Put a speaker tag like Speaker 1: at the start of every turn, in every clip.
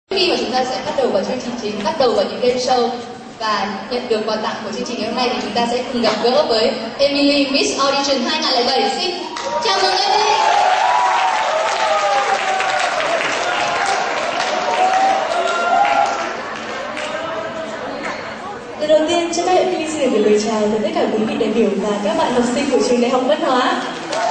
Speaker 1: Khi mà chúng ta sẽ bắt đầu vào chương trình chính, bắt đầu vào những game show và nhận được quà tặng của chương trình ngày hôm nay thì chúng ta sẽ cùng gặp gỡ với Emily Miss Audition 2007. Xin chào mừng Emily.
Speaker 2: Lần đầu tiên, trước hết Emily xin được gửi lời chào tới tất cả quý vị đại biểu và các bạn học sinh của trường Đại học Văn hóa.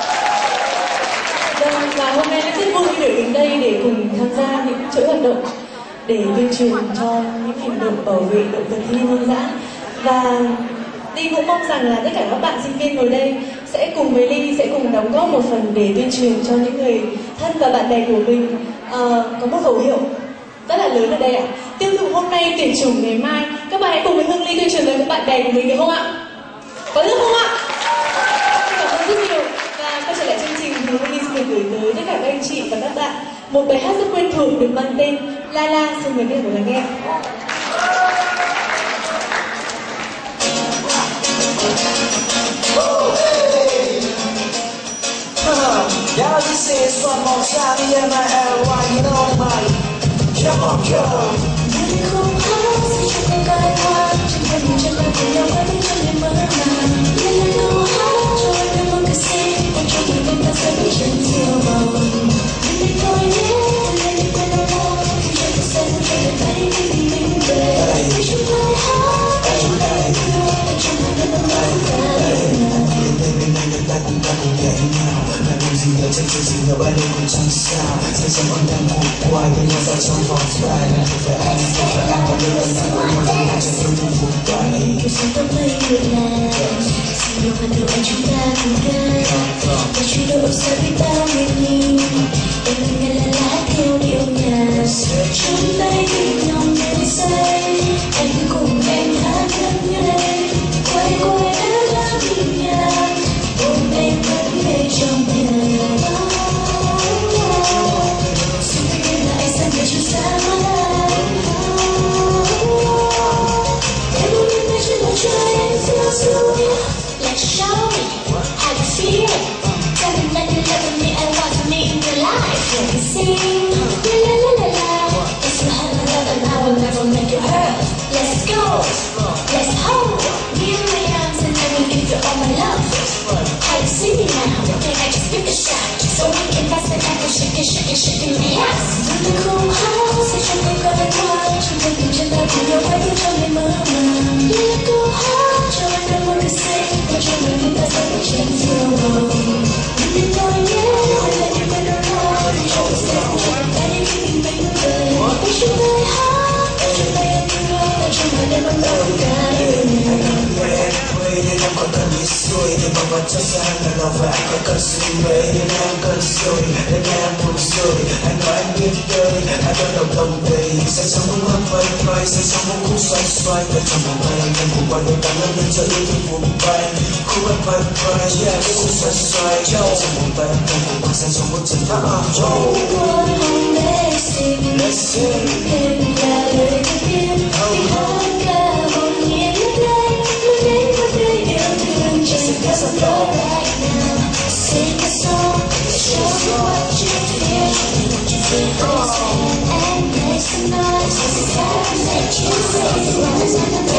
Speaker 2: Và hôm nay rất vui được đến đây để cùng tham gia những chuỗi hoạt động để tuyên truyền cho những hành động bảo vệ động vật thiên nhiên hoang dã. Và Ly cũng mong rằng là tất cả các bạn sinh viên ngồi đây sẽ cùng với Ly sẽ cùng đóng góp một phần để tuyên truyền cho những người thân và bạn bè của mình. Có một khẩu hiệu rất là lớn ở đây ạ. Tiêu thụ hôm nay, tuyển chủng ngày mai. Các bạn hãy cùng với Hương Ly tuyên truyền với các bạn bè của mình được không ạ? Có được không ạ? Cảm ơn rất nhiều. Và quay trở lại chương trình thì Hương Ly xin được gửi tới tất cả các anh chị và các bạn một bài hát rất quen thuộc được mang tên La La. Xin mời các bạn lắng nghe.
Speaker 3: Y'all just say it's one more time, E-M-I-L-Y, you know the mic. Come on, girl.
Speaker 4: Người không hát sẽ cho con cai hoa, chẳng cần cho con cùng nhau qua những trong đêm mơ màng. Người là đâu hát cho anh em mong cái xe, còn cho mình bên ta sẽ bị chân siêu màu. Mình đi thôi nhé, lên đi quên đâu lo, thì cho cuộc sống cho người ta đi tìm mình về. Vì chúng ta hát, để chúng ta yêu thương, để chúng ta biết đâu là ta.
Speaker 3: Bên anh người ta cùng nhảy nhau. Là điều gì ở trên chương trình đâu ai đây cũng chẳng sao. Sẽ trong con đang ngủ quay với nhau ra trong vòng tay. Không phải anh và đưa anh ra của nhau đang làm cho tôi thương vùng tay.
Speaker 4: Cuộc sống tôi mây người làm, xin yêu và yêu anh chúng ta cùng ca. Và truy đuổi sao biết bao người nhìn. Em từng ngày là lá theo điệu nhạc. Trong tay tình nồng đêm say, anh cùng em hát ngất ngây. Quay quay đã đang nhìn nhạc, ôm em vẫn về trong nhà. Xin hãy em là anh sang để chúng ta mãi. Em muốn em đây trên bầu trời em phiêu du. Let's show me how you feel. Tell me that you love me and want me in your life. Let me sing, la la la la. If you have my love and I will never make you hurt. Let's go, let's hold. Give me arms and I will give you all my love. How you see me now? Can I just give a shot? So we can pass the time and shaking me ass. Người không hát sẽ cho con cai hoa, trong tay cùng chân ta cùng nhau quay trong đêm mơ màng. Như câu hát cho anh em muốn được say, và cho người chúng ta sẽ bị trên phiêu màu. Mình đi thôi nhé, hãy lại đi quên đâu lo, thì cho cuộc sống cho chúng ta đi tìm mình về. Vì chúng ta hát, để chúng ta yêu thương, để chúng ta đem bằng đâu cả đời.
Speaker 3: Nên em còn cần đi xuôi để bằng vật cho ra là lòng và anh có cần suy mê nên em cần rồi nên em buồn rồi anh nói anh biết đời anh bắt đầu đồng đầy sẽ trong những mắt vây vây sẽ trong những khúc xoay xoay và trong vòng tay anh em cùng qua đôi ta lớn lên cho yêu thương vùng bay khúc mắt vây vây yeah cái khúc xoay xoay trong vòng tay anh em cùng qua sang trong một trận thắng
Speaker 4: Let's sing, đêm là lời đầu tiên vì hát ca hồn nhiên lúc đây yêu thương trên cơn gió right now. Sing a song, show me what you feel. And make some noise, it's time that you feel.